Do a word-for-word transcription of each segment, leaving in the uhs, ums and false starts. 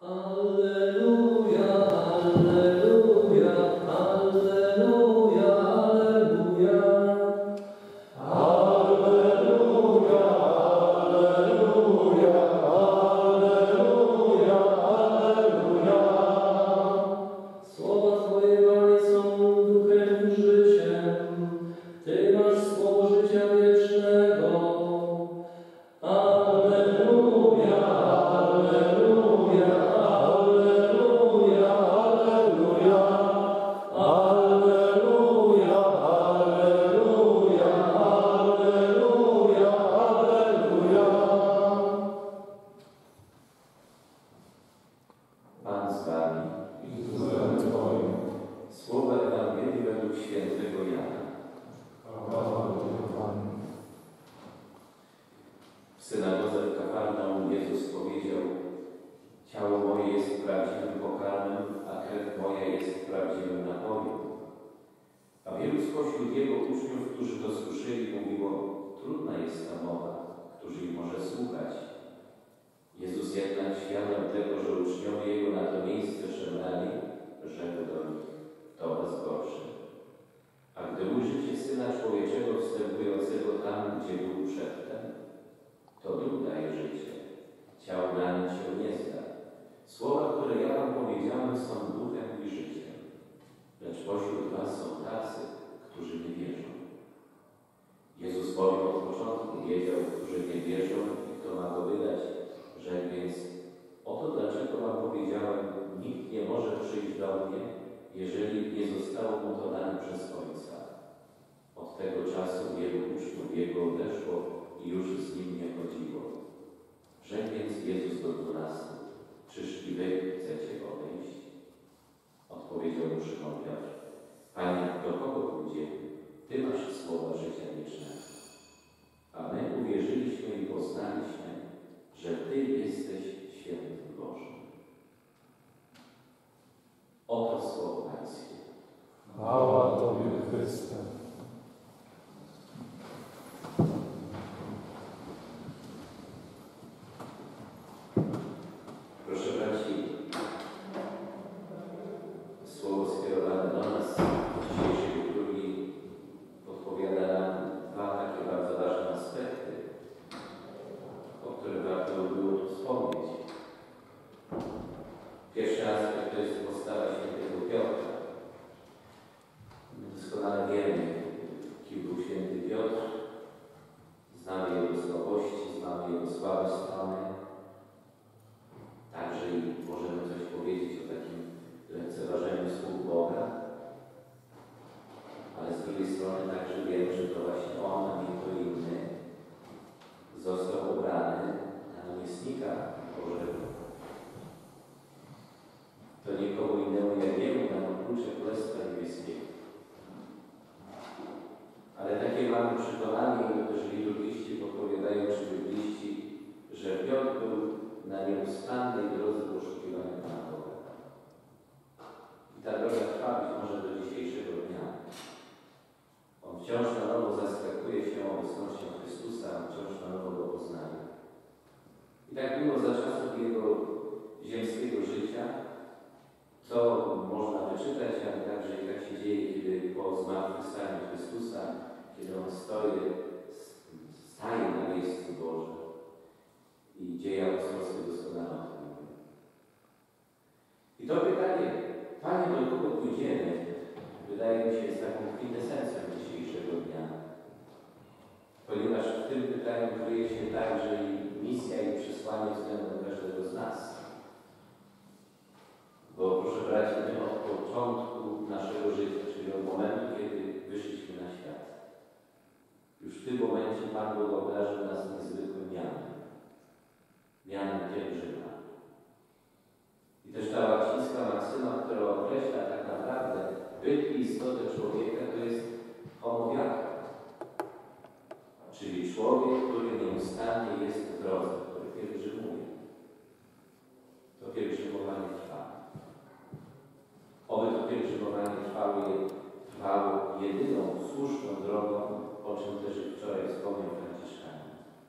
trwało jedyną słuszną drogą, o czym też wczoraj wspomniał Franciszkanin.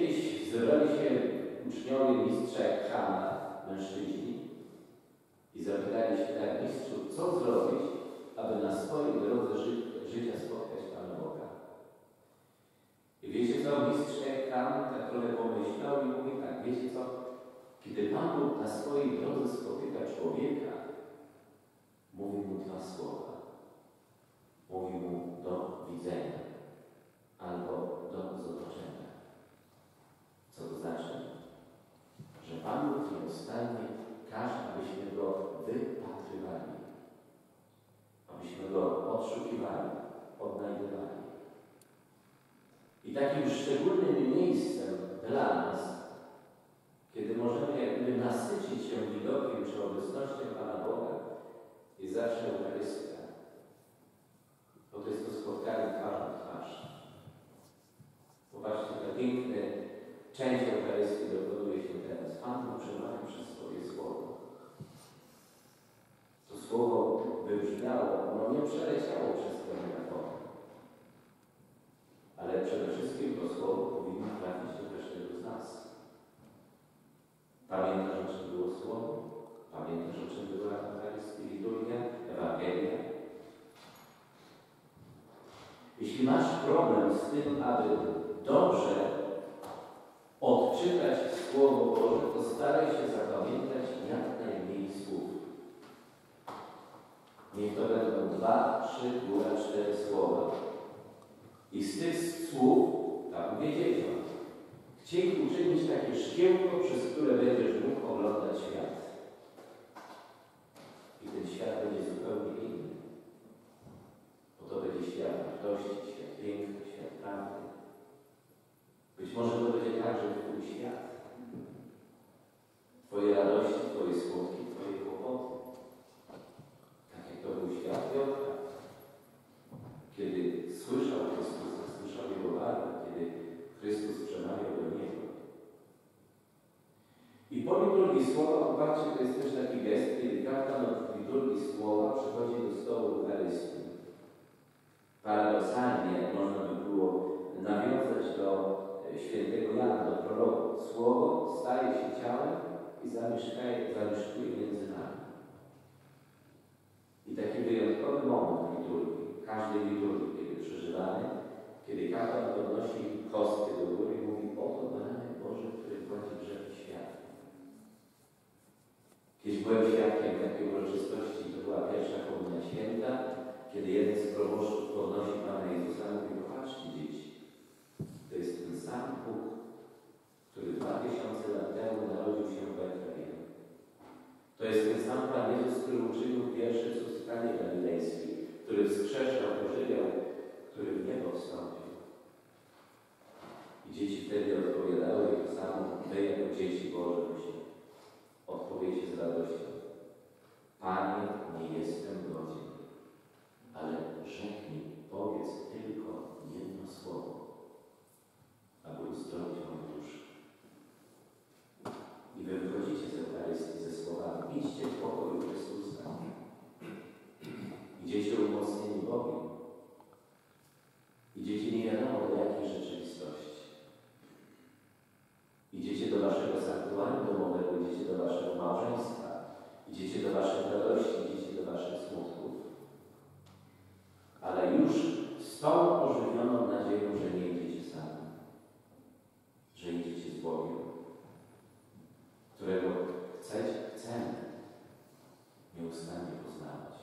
kiedyś zebrali się uczniowie mistrza Chama, mężczyźni, i zapytali się tak: mistrzu, co zrobić, aby na swojej drodze ży życia spotkać Pana Boga? I wiecie co, mistrz Cham tak trochę pomyślał i mówi tak: wiecie co, kiedy Pan Bóg na swojej drodze spotyka człowieka, mówi mu dwa słowa. Mówi mu: do widzenia albo do zobaczenia. Co to znaczy? Że Pan Bóg nieustannie każe, abyśmy Go wypatrywali, abyśmy Go odszukiwali, odnajdywali. I takim szczególnym miejscem dla nas, kiedy możemy jakby nasycić się widokiem czy obecnością Pana Boga, jest zawsze Eucharystia. Bo to jest to spotkanie twarz na twarz. Popatrzcie, ta piękna część Eucharystii dokonuje się teraz. Pan Bóg przemawia przez swoje słowo. To słowo wybrzmiało, ono nie przeleciało przez ten megafon. Ale przede wszystkim to słowo powinno trafić do każdego z nas. Pamiętasz, o czym było słowo? Pamiętasz, o czym była Eucharystia, liturgia, Ewangelia? Jeśli masz problem z tym, aby dobrze odczytać Słowo Boże, to staraj się zapamiętać jak najmniej słów. Niech to będą dwa, trzy, góra cztery słowa. I z tych słów, tak mówię dzieciom, chciej uczynić takie szkiełko, przez które będziesz mógł oglądać świat. I ten świat będzie zupełnie inny. Bo to będzie świat wartości, świat piękny, świat prawdy. Być może to będzie także Twój świat. Twoje radości, Twoje smutki, Twoje kłopoty. Tak jak to był świat Piotra. Kiedy słyszał Chrystusa, słyszał Jego walkę, kiedy Chrystus przemawiał do niego. I po liturgii słowa, popatrzcie, to jest też taki gest, kiedy kapłan od liturgii słowa przychodzi do stołu Eucharystii. Paradoksalnie można by było nawiązać do świętego Jana, do proroku. Słowo staje się ciałem i zamieszkuje między nami. I taki wyjątkowy moment liturgii, każdej liturgii, kiedy przeżywamy, kiedy kapłan podnosi kostkę do góry i mówi: oto baranek Boży, który płaci grzechy świata. Kiedyś byłem świadkiem takiej uroczystości, to była pierwsza komunia święta, kiedy jeden z proboszczów podnosi Pana Jezusa i mówi: popatrzcie dzieci, to jest ten sam Bóg, który dwa tysiące lat temu narodził się w Betlejem. To jest ten sam Pan Jezus, który uczynił pierwszy cud w Kanie Galilejskiej, który wskrzeszał, ożywiał, który w niebo wstąpił. I dzieci wtedy odpowiadały to samo: wy jako dzieci Boże musicie odpowiedzieć z radością: Panie, nie jestem godzien, ale rzeknij, powiedz tylko jedno słowo, aby uzdrowić moją duszę. I wy wychodzicie z Eucharystii ze słowami: idźcie w pokoju Chrystusa. Idziecie umocnieni Bogiem. Idziecie nie wiadomo do jakiej rzeczywistości. Idziecie do waszego sanktuarium domowego, idziecie do waszego małżeństwa, idziecie do waszych radości, idziecie do waszych smutków. Ale już z tą ożywioną nadzieją, że nie idziecie sami, że idziecie z Bogiem, którego chcecie, chcemy nieustannie poznawać.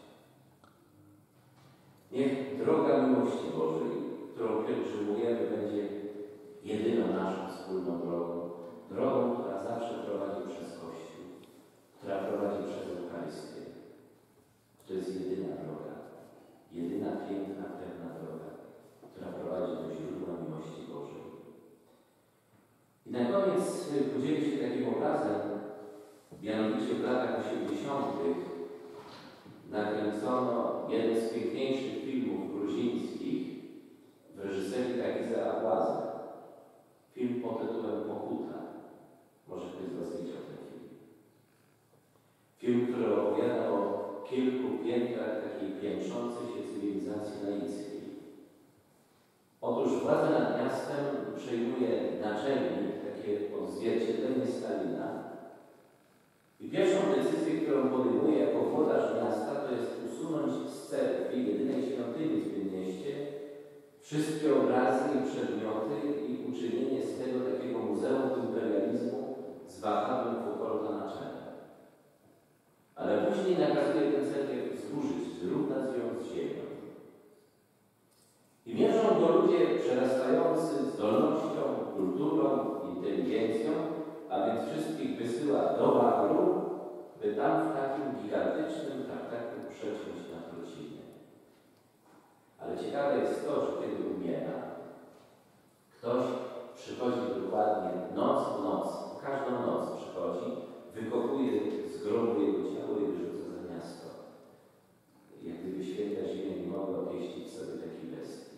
Niech droga miłości Bożej, którą pielgrzymujemy, będzie jedyną naszą wspólną drogą, drogą, która zawsze prowadzi przez Kościół, która prowadzi przez Eucharystię. To jest jedyna droga, jedyna piękna, pewna droga, która prowadzi do źródła miłości Bożej. I na koniec podzielę się takim obrazem. Mianowicie w latach osiemdziesiątych nakręcono jeden z piękniejszych filmów gruzińskich w reżyserii Tagiza Abłaza. Film pod tytułem Pokuta. Może ktoś z Was widział ten film. Film, który opowiada o kilku piętrach takiej piętrzącej się cywilizacji laickiej. Otóż władzę nad miastem przejmuje naczelnik tej jedynej świątyni w tym mieście wszystkie obrazy i przedmioty i uczynienie z tego takiego muzeum imperializmu z Wahhabem Foucaulta na czele. Ale później nakazuje tę cerkiew zburzyć, zrównać ją z ziemią. I wierzą go ludzie przerastający zdolnością, kulturą, inteligencją, a więc wszystkich wysyła do Wawru, by tam w takim gigantycznym traktacie przeciąć na truciznę. Ale ciekawe jest to, że kiedy umiera, ktoś przychodzi dokładnie noc w noc, każdą noc przychodzi, wykopuje z grobu jego ciało i wyrzuca za miasto. Jak gdyby święta ziemia nie mogła opieścić sobie takiej bestii.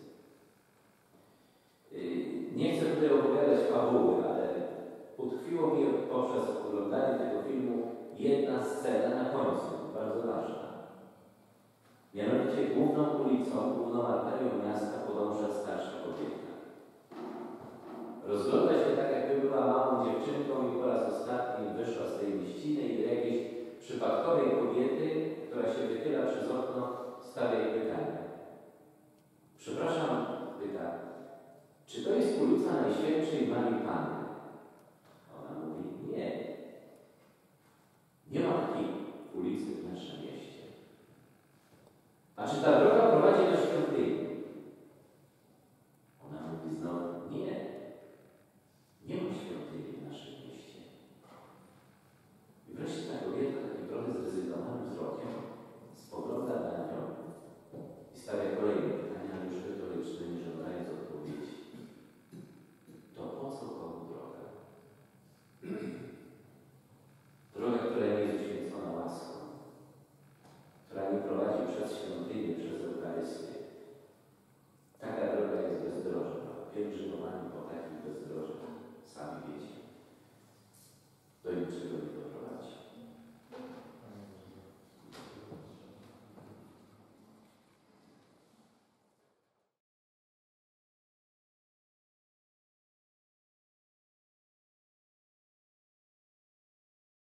Nie chcę tutaj opowiadać fabuły, ale utkwiło mi poprzez oglądanie tego filmu jedna scena na końcu, bardzo ważna. Mianowicie główną ulicą, główną arterią miasta podąża starsza kobieta. Rozgląda się